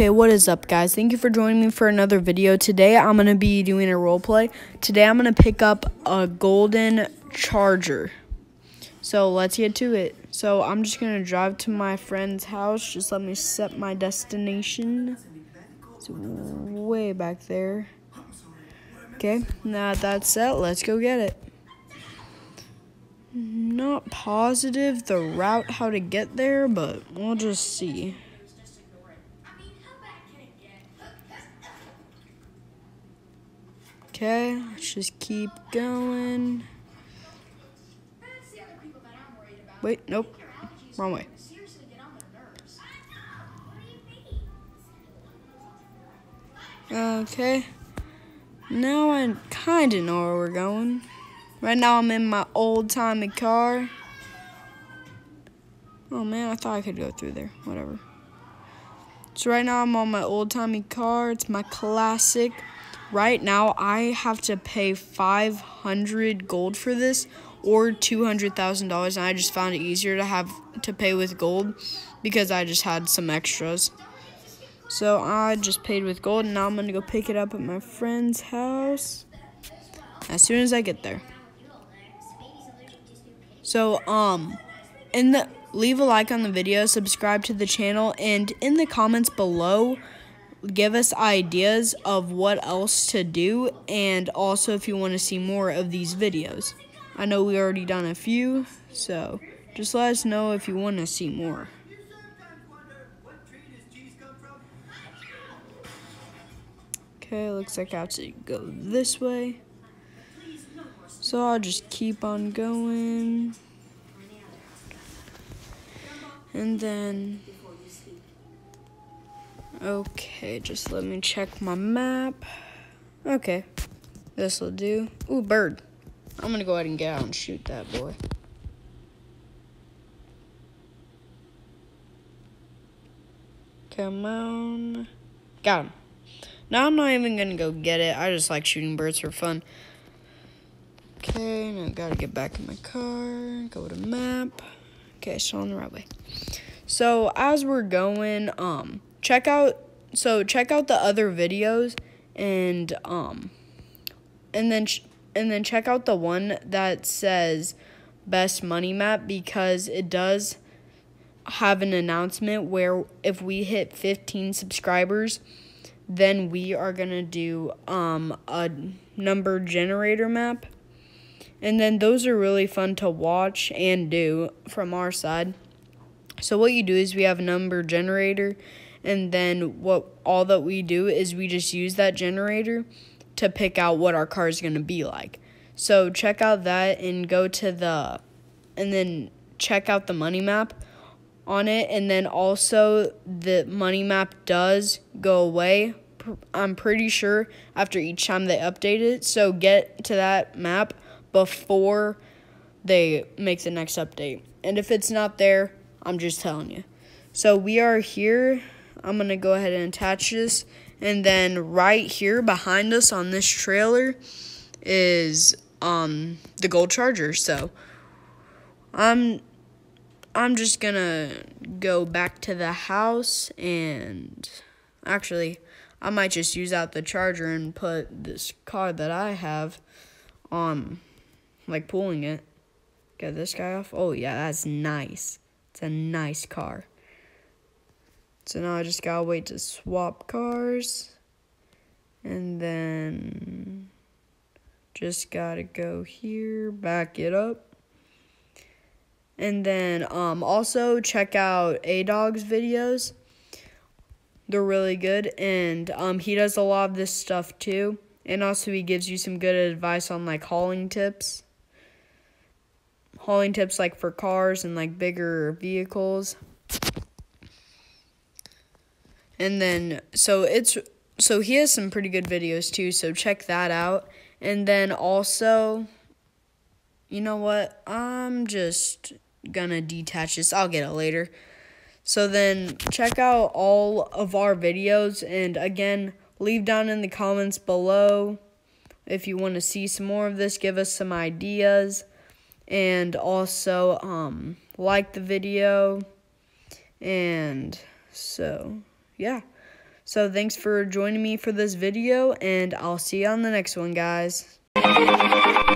Okay, what is up, guys? Thank you for joining me for another video. Today, I'm going to be doing a roleplay. Today, I'm going to pick up a golden charger. So, let's get to it. So, I'm just going to drive to my friend's house. Just let me set my destination. It's way back there. Okay, now that's set. Let's go get it. Not positive the route how to get there, but we'll just see. Okay, let's just keep going. Wait, nope, wrong way. Okay, now I kind of know where we're going. Right now I'm in my old-timey car. Oh man, I thought I could go through there, whatever. So right now I'm on my old-timey car. It's my classic. Right now, I have to pay 500 gold for this, or $200,000, and I just found it easier to have to pay with gold because I just had some extras. So I just paid with gold, and now I'm gonna go pick it up at my friend's house as soon as I get there. So leave a like on the video, subscribe to the channel, and in the comments below, give us ideas of what else to do, and also if you want to see more of these videos. I know we already done a few, so just let us know if you want to see more. Okay, looks like I have to go this way. So I'll just keep on going. And then... okay, just let me check my map. Okay, this'll do. Ooh, bird. I'm gonna go ahead and get out and shoot that boy. Come on. Got him. Now I'm not even gonna go get it. I just like shooting birds for fun. Okay, now I gotta get back in my car. Go to map. Okay, so on the right way. So as we're going, check out the other videos and then check out the one that says best money map, because it does have an announcement where if we hit 15 subscribers, then we are gonna do a number generator map, and then those are really fun to watch and do from our side. So what you do is we have a number generator, and then all that we do is we just use that generator to pick out what our car is going to be like. So check out that and then check out the money map on it, and then also the money map does go away, I'm pretty sure, after each time they update it. So get to that map before they make the next update. And if it's not there, I'm just telling you. So we are here. I'm going to go ahead and attach this. And then right here behind us on this trailer is the gold charger. So I'm just going to go back to the house, and actually I might just use out the charger and put this car that I have on, like pulling it. Get this guy off. Oh yeah, that's nice. It's a nice car. So now I just gotta wait to swap cars. And then just gotta go here, back it up. And then also check out A-Dog's videos. They're really good. And he does a lot of this stuff too. And also he gives you some good advice on like hauling tips. Hauling tips like for cars and like bigger vehicles. And then so he has some pretty good videos too, so check that out. And then also, you know what, I'm just gonna detach this. I'll get it later. So then check out all of our videos, and again, leave down in the comments below if you want to see some more of this. Give us some ideas. And also, like the video. And so, yeah. So thanks for joining me for this video, and I'll see you on the next one, guys.